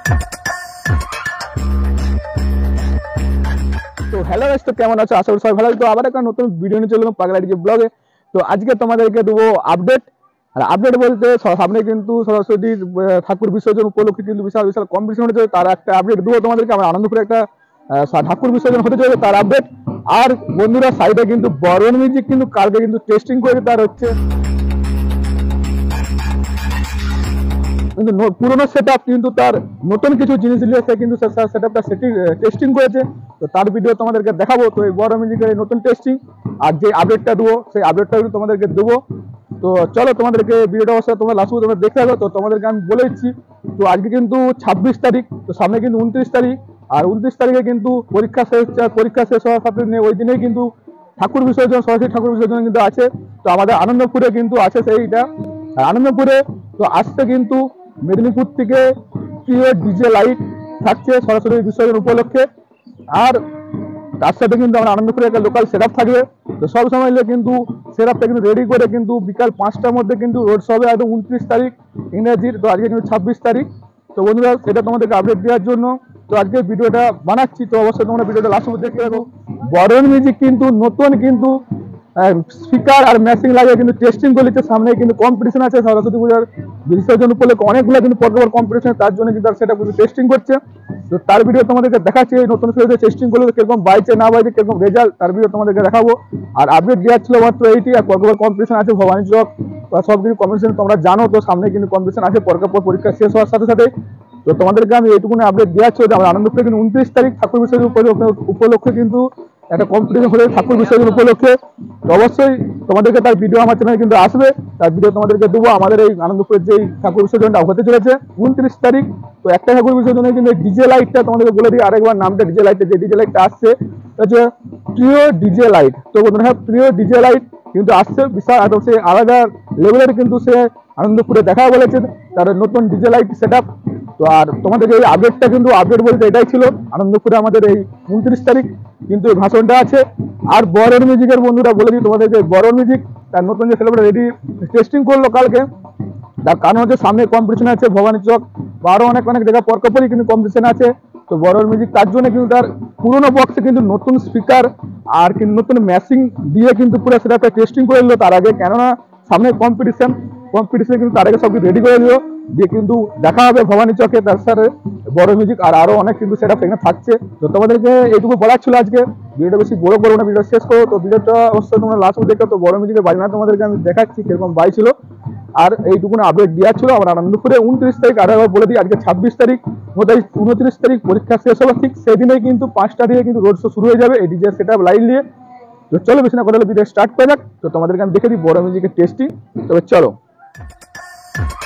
তো hello guys, তো কেমন আছো? আশা করি সবাই ভালো আছো। তো আবার একটা নতুন ভিডিও নিয়ে চলে এলাম পাগলা ডিজে ব্লগে। তো আজকে তোমাদেরকে দেবো আপডেট। আর আপডেট বলতে সামনে কিন্তু সরস্বতী ঠাকুর বিসর্জন উপলক্ষে কিন্তু বিশাল বিশাল কম্পিটিশন হতে চলেছে, তার একটা আপডেট দেবো তোমাদেরকে। আমার আনন্দপুরে একটা ঠাকুর বিসর্জন হতে চলেছে, তার আপডেট। আর বন্ধুরা সাইডে কিন্তু বরণ মিউজিক কিন্তু কালকে কিন্তু টেস্টিং করেছে, তার হচ্ছে কিন্তু পুরোনো সেটআপ কিন্তু তার নতুন কিছু জিনিস নিয়ে সে কিন্তু সেটআপটা টেস্টিং করেছে। তো তার ভিডিও তোমাদেরকে দেখাবো। তো এই বড় মিউজিকের নতুন টেস্টিং আর যে আপডেটটা দেবো সেই আপডেটটা কিন্তু তোমাদেরকে দেবো। তো চলো তোমাদেরকে ভিডিওটা অবশ্যই তোমরা লাস্ট তোমরা দেখে থাকো। তো তোমাদেরকে আমি বলে দিচ্ছি, তো আজকে কিন্তু 26 তারিখ, তো সামনে কিন্তু 29 তারিখ। আর 29 তারিখে কিন্তু পরীক্ষা শেষ হচ্ছে, পরীক্ষা শেষ হওয়ার সাথে ওই দিনেই কিন্তু ঠাকুর বিসর্জন, সরস্বতী ঠাকুর বিসর্জন কিন্তু আছে। তো আমাদের আনন্দপুরে কিন্তু আছে সেইটা। আর আনন্দপুরে তো আসতে কিন্তু মেদিনীপুর থেকে প্রিয় ডিজে লাইট থাকছে সরাসরি বিসর্জন উপলক্ষে। আর তার সাথে কিন্তু আমরা আনন্দপুরে একটা লোকাল সেটআপ থাকবে। তো সব সময় কিন্তু সেটআপটা কিন্তু রেডি করে কিন্তু বিকাল 5টার মধ্যে কিন্তু রোড শো হবে একদম 29 তারিখ ইংরেজির। তো আজকে কিন্তু 26 তারিখ। তো বন্ধুরা সেটা তোমাদেরকে আপডেট দেওয়ার জন্য তো আজকে ভিডিওটা বানাচ্ছি। তো অবশ্যই তোমরা ভিডিওটা লাস্ট অবধি দেখতে থাকো। বরণ মিউজিক কিন্তু নতুন কিন্তু স্পিকার আর মেশিন লাগিয়ে কিন্তু টেস্টিং করছে। সামনে কিন্তু কম্পিটিশন আছে সরস্বতী পূজার বিসর্জন উপলক্ষে, অনেকগুলো কিন্তু পরপর কম্পিটিশন, তার জন্য কিন্তু সেটা কিন্তু টেস্টিং করছে। তো তার ভিডিও তোমাদেরকে দেখাচ্ছি, নতুন সেটা টেস্টিং করলে কিরকম বাইছে না বাইছে, কিরকম রেজাল্ট, তার ভিডিও তোমাদেরকে দেখাবো। আর আপডেট দেওয়ার ছিল মাত্র এইটি। আর পরপর কম্পিটিশন আছে ভবানী চক, সব কিছু কম্পিটিশন তোমরা জানো। তো সামনে কিন্তু কম্পিটিশন আছে পরপর পরীক্ষা শেষ হওয়ার সাথে সাথে। তো তোমাদেরকে আমি এইটুকুনি আপডেট দেওয়া ছিল যে আমার আনন্দপুরে কিন্তু 29 তারিখ ঠাকুর বিসর্জন উপলক্ষে কিন্তু একটা কম্পিটিশন হলে ঠাকুর বিসর্জন উপলক্ষে। তো অবশ্যই তোমাদেরকে তার ভিডিও আমার চ্যানেলে কিন্তু আসবে, তার ভিডিও তোমাদেরকে দেবো। আমাদের এই আনন্দপুরের যেই ঠাকুর বিসর্জনটা হতে চলেছে 29 তারিখ। তো একটা ঠাকুর বিসর্জনে কিন্তু ডিজে লাইটটা তোমাদেরকে বলে দিই আরেকবার নামটা। ডিজে লাইটটা যে ডিজে লাইটটা আসছে হচ্ছে প্রিয় ডিজে লাইট। তো বন্ধুরা প্রিয় ডিজে লাইট কিন্তু আসছে বিশাল একদম সে আলাদা লেভেলের কিন্তু সে আনন্দপুরে দেখা বলেছেন তার নতুন ডিজে লাইট সেটআপ। তো আর তোমাদের এই আপডেটটা কিন্তু আপডেট বলতে এটাই ছিল, আনন্দপুরে আমাদের এই 29 তারিখ কিন্তু এই ভাষণটা আছে। আর বরণ মিউজিকের বন্ধুরা বলে দিই তোমাদেরকে, বরণ মিউজিক তার নতুন যে সেলিব্রেট রেডি টেস্টিং করলো কালকে। তার কারণ হচ্ছে সামনে কম্পিটিশন আছে ভবানী চক বা আরো অনেক অনেক জায়গায় পরপরই কিন্তু কম্পিটিশন আছে। তো বরণ মিউজিক তার জন্য কিন্তু তার পুরোনো বক্সে কিন্তু নতুন স্পিকার আর কিন্তু নতুন ম্যাচিং দিয়ে কিন্তু পুরো সেটা টেস্টিং করে নিল তার আগে, কেননা সামনে কম্পিটিশন কিন্তু তার আগে সব কিছু রেডি করে দিল দিয়ে কিন্তু দেখা হবে ভবানী চকে তার সাথে বড় মিউজিক। আর আরো অনেক কিন্তু সেটা সেখানে থাকছে। তো তোমাদেরকে এইটুকু বলার ছিল আজকে। ভিডিওটা বেশি বড় করবো না, ভিডিও শেষ করো। তো ভিডিওটা অবশ্যই তোমরা লাস্ট দেখো। তো বড় মিউজিকের বাজনা তোমাদেরকে আমি দেখাচ্ছি কিরকম বাই ছিল। আর এইটুকুন আপডেট দেওয়া ছিল আমার আনন্দপুরে 29 তারিখ। আর একবার বলে দিই আজকে 26 তারিখ, 29 তারিখ পরীক্ষা শেষ হবে, ঠিক সেদিনেই কিন্তু 5টা থেকে কিন্তু রোড শো শুরু হয়ে যাবে এই ডিজে সেটআপ লাইট নিয়ে। তো চলো বেশি না কথা ভিডিও স্টার্ট করে যাক। তো তোমাদেরকে আমি দেখে দিই বড় মিউজিকের টেস্টিং। তবে চলো।